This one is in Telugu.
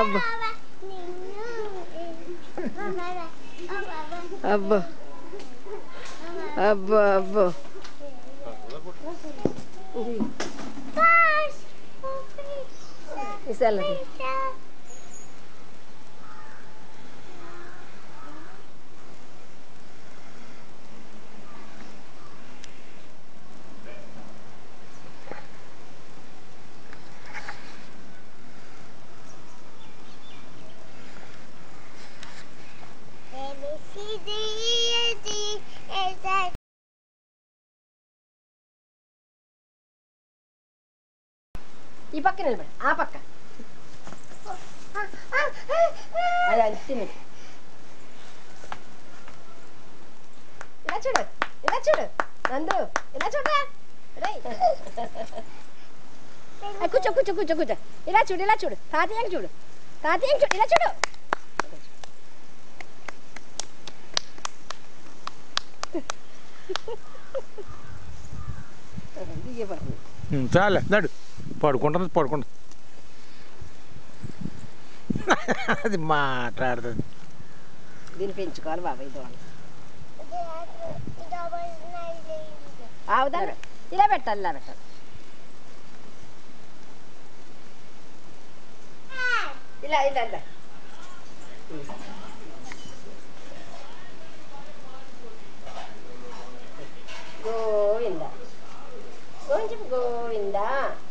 అబ్బో అబ్బో అబ్బో ఇసలది ఈ పక్క నిలబడి ఆ పక్క అది అంతే ఇలా చూడు నందు ఇలా చూడరా కూర్చో కూర్చో కూర్చో కూర్చో ఇలా చూడు తాతయ్యకి చూడు ఇలా చూడు చాలే నడు పడుకుంటుంది అది మాట్లాడుతుంది దీన్ని పెంచుకోవాలి బాబాయ్ దోణ ఆవుదా ఇలా పెట్టాలి ఇలా గోవిందా గోవిందా